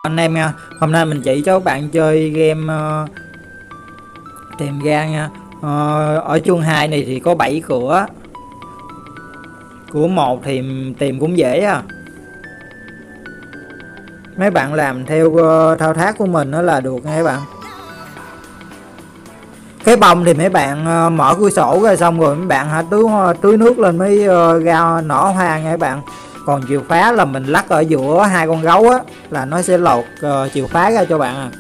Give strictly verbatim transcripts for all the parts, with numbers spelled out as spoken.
Anh em nha, hôm nay mình chỉ cho các bạn chơi game uh, tìm ra nha. Ờ, ở chương hai này thì có bảy cửa. Cửa một thì tìm cũng dễ à. Mấy bạn làm theo uh, thao tác của mình đó là được nha các bạn. Cái bông thì mấy bạn uh, mở cửa sổ ra xong rồi mấy bạn hả tưới tưới nước lên mới uh, ra nở hoa nha các bạn. Còn chìa khóa là mình lắc ở giữa hai con gấu á, là nó sẽ lột uh, chìa khóa ra cho bạn à.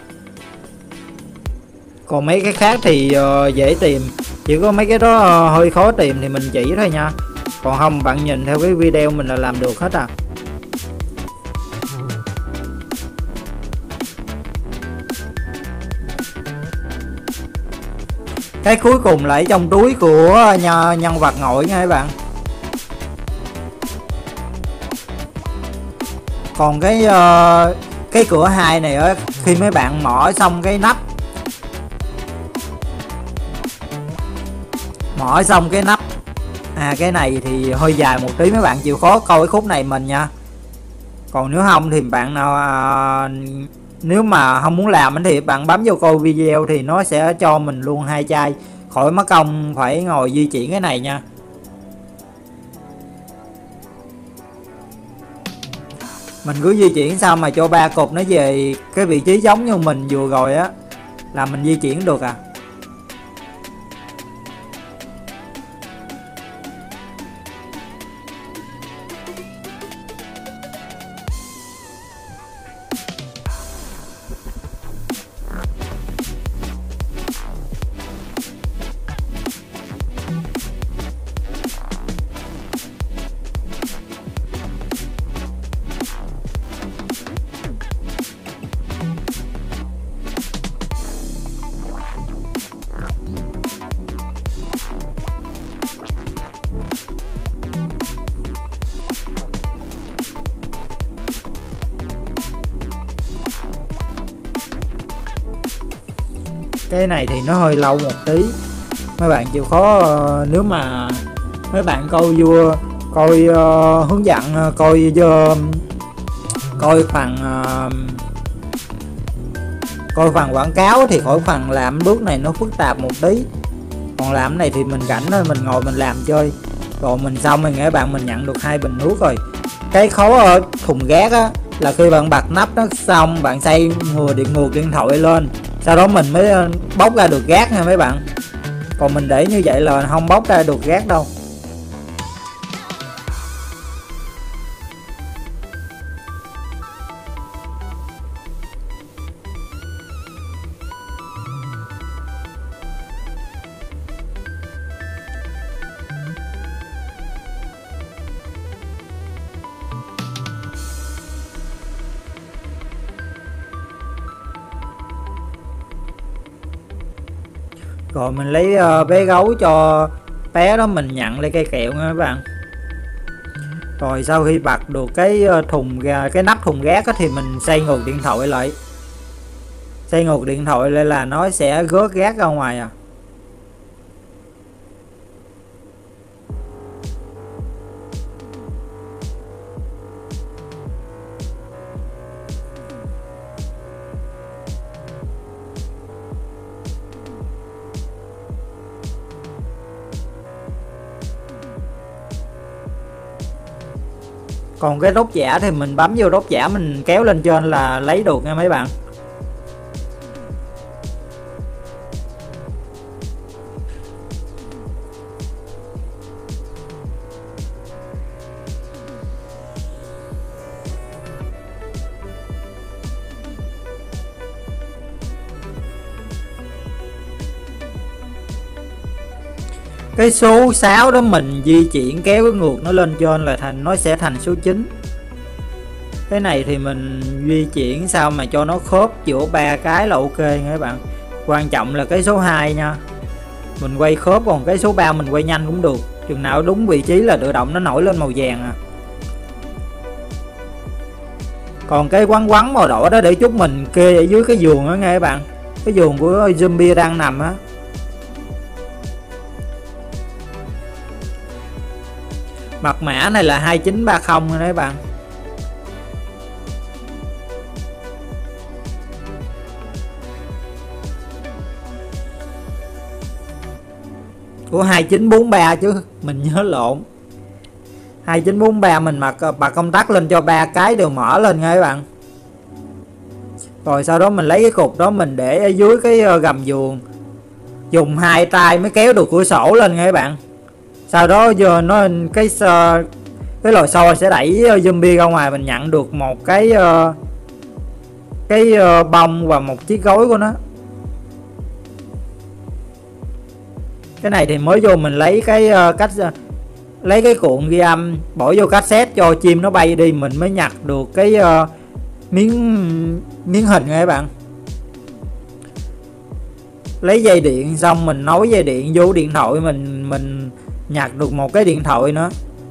Còn mấy cái khác thì uh, dễ tìm, chỉ có mấy cái đó uh, hơi khó tìm thì mình chỉ thôi nha. Còn không bạn nhìn theo cái video mình là làm được hết à. Cái cuối cùng là ở trong túi của nhân, nhân vật ngồi nha các bạn. Còn cái uh, cái cửa hai này á, khi mấy bạn mở xong cái nắp mở xong cái nắp à cái này thì hơi dài một tí, mấy bạn chịu khó coi cái khúc này mình nha. Còn nếu không thì bạn nào à, nếu mà không muốn làm thì bạn bấm vô coi video thì nó sẽ cho mình luôn hai chai, khỏi mất công phải ngồi di chuyển cái này nha. Mình cứ di chuyển sao mà cho ba cục nó về cái vị trí giống như mình vừa rồi á là mình di chuyển được à. Cái này thì nó hơi lâu một tí, mấy bạn chịu khó uh, nếu mà mấy bạn coi vua coi uh, hướng dẫn uh, coi uh, coi phần uh, coi phần quảng cáo thì khỏi phần làm bước này nó phức tạp một tí. Còn làm cái này thì mình rảnh thôi, mình ngồi mình làm chơi rồi mình xong rồi các bạn mình nhận được hai bình nước rồi. Cái khó ở thùng gác á là khi bạn bật nắp nó xong bạn xây ngừa điện ngược điện thoại lên, sau đó mình mới bóc ra được gác nha mấy bạn. Còn mình để như vậy là không bóc ra được gác đâu. Rồi mình lấy uh, bé gấu cho bé đó, mình nhận lấy cây kẹo nha các bạn. Rồi sau khi bật được cái thùng cái nắp thùng gác thì mình xoay ngược điện thoại lại. Xoay ngược điện thoại lại là nó sẽ gớt gác ra ngoài à. Còn cái đốt giả thì mình bấm vô đốt giả mình kéo lên trên là lấy được nha mấy bạn. Cái số sáu đó mình di chuyển kéo cái ngược nó lên trên là thành nó sẽ thành số chín. Cái này thì mình di chuyển sao mà cho nó khớp giữa ba cái là ok nha các bạn. Quan trọng là cái số hai nha, mình quay khớp, còn cái số ba mình quay nhanh cũng được, chừng nào đúng vị trí là tự động nó nổi lên màu vàng à. Còn cái quắn quắn màu đỏ đó để chút mình kê ở dưới cái giường đó nghe các bạn, cái giường của zombie đang nằm á. Mật mã này là hai chín ba không rồi đấy bạn. của hai chín bốn ba chứ mình nhớ lộn. Hai chín bốn ba mình mặc bật công tắc lên cho ba cái đều mở lên nha các bạn. Rồi sau đó mình lấy cái cục đó mình để ở dưới cái gầm giường, dùng hai tay mới kéo được cửa sổ lên nha các bạn. Sau đó giờ nó cái cái lò xo sẽ đẩy zombie ra ngoài, mình nhận được một cái cái bông và một chiếc gối của nó. Cái này thì mới vô mình lấy cái cách lấy cái cuộn ghi âm bỏ vô cassette cho chim nó bay đi, mình mới nhặt được cái uh, miếng miếng hình nha các bạn. Lấy dây điện xong mình nối dây điện vô điện thoại, mình mình nhặt được một cái điện thoại nữa.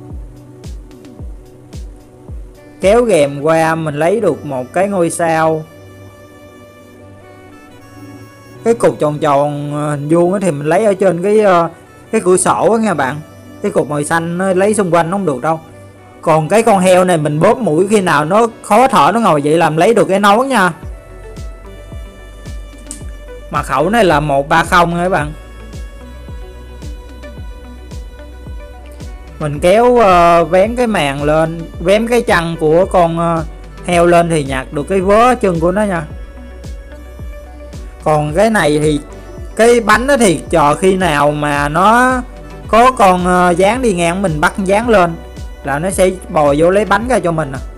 Kéo ghèm qua mình lấy được một cái ngôi sao. Cái cục tròn tròn hình vuông thì mình lấy ở trên cái cái cửa sổ á nha bạn. Cái cục màu xanh nó lấy xung quanh nó không được đâu. Còn cái con heo này mình bóp mũi khi nào nó khó thở nó ngồi vậy làm lấy được cái nón nha. Mật khẩu này là một ba không nha các bạn. Mình kéo uh, vén cái màn lên, vén cái chân của con uh, heo lên thì nhặt được cái vớ chân của nó nha. Còn cái này thì cái bánh đó thì chờ khi nào mà nó có con uh, dán đi ngang mình bắt dán lên là nó sẽ bò vô lấy bánh ra cho mình à.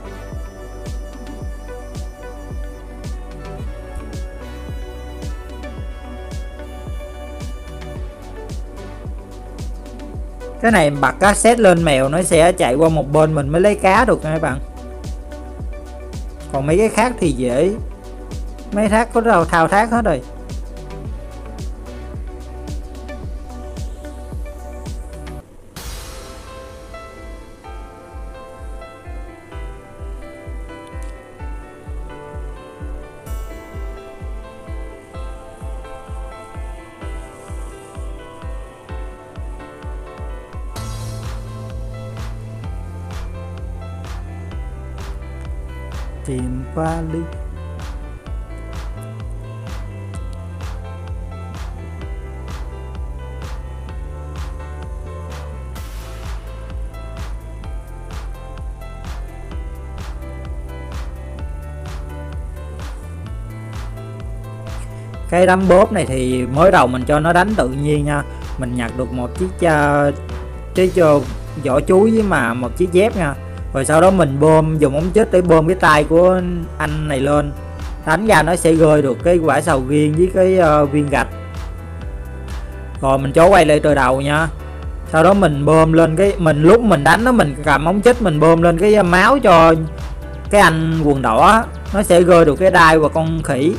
Cái này bật cassette lên mèo nó sẽ chạy qua một bên mình mới lấy cá được nha các bạn. Còn mấy cái khác thì dễ, mấy thác có đâu thao tác hết rồi. Tìm qua đi. Cái đấm bóp này thì mới đầu mình cho nó đánh tự nhiên nha. Mình nhặt được một chiếc uh, cái cho vỏ chuối với mà một chiếc dép nha. Rồi sau đó mình bơm dùng ống chích để bơm cái tay của anh này lên, đánh ra nó sẽ rơi được cái quả sầu riêng với cái uh, viên gạch. Rồi mình cho quay lại từ đầu nha. Sau đó mình bơm lên cái mình lúc mình đánh nó mình cầm ống chích mình bơm lên cái máu cho cái anh quần đỏ, nó sẽ rơi được cái đai và con khỉ.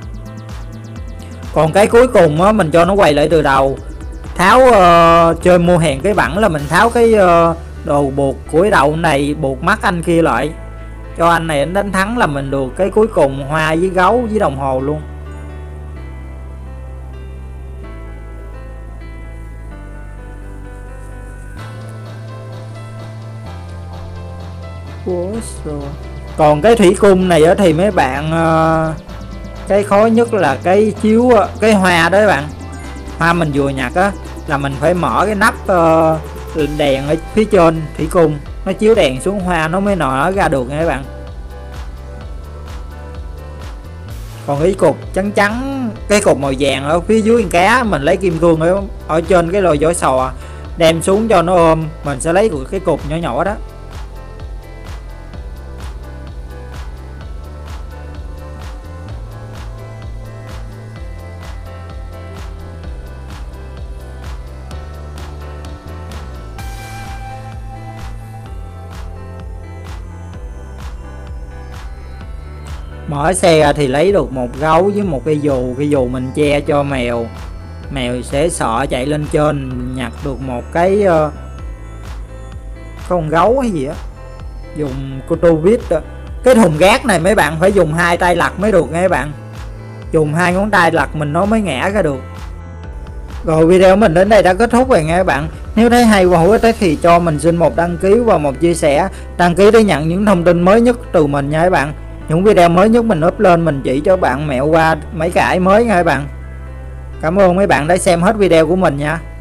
Còn cái cuối cùng á mình cho nó quay lại từ đầu, tháo uh, chơi mua hàng cái bẵng là mình tháo cái uh, đồ buộc của cái đầu này buộc mắt anh kia lại cho anh này anh đánh thắng là mình được cái cuối cùng hoa với gấu với đồng hồ luôn. Còn cái thủy cung này thì mấy bạn uh, cái khó nhất là cái chiếu cái hoa đó các bạn. Hoa mình vừa nhặt á là mình phải mở cái nắp uh, đèn ở phía trên thủy cung, nó chiếu đèn xuống hoa nó mới nở ra được nha các bạn. Còn cái cục trắng trắng, cái cục màu vàng ở phía dưới con cá mình lấy kim cương ở, ở trên cái lồi vỏ sò đem xuống cho nó ôm, mình sẽ lấy cái cục nhỏ nhỏ đó. Mở xe ra thì lấy được một gấu với một cây dù, cây dù mình che cho mèo, mèo sẽ sợ chạy lên trên. Nhặt được một cái uh, con gấu hay gì á, dùng cô tô vít. Cái thùng gác này mấy bạn phải dùng hai tay lật mới được nha các bạn, dùng hai ngón tay lật mình nó mới ngã ra được. Rồi video của mình đến đây đã kết thúc rồi nha các bạn. Nếu thấy hay và hữu ích thì cho mình xin một đăng ký và một chia sẻ, đăng ký để nhận những thông tin mới nhất từ mình nha các bạn. Những video mới nhất mình up lên mình chỉ cho bạn mẹo qua mấy cái mới nha các bạn. Cảm ơn mấy bạn đã xem hết video của mình nha.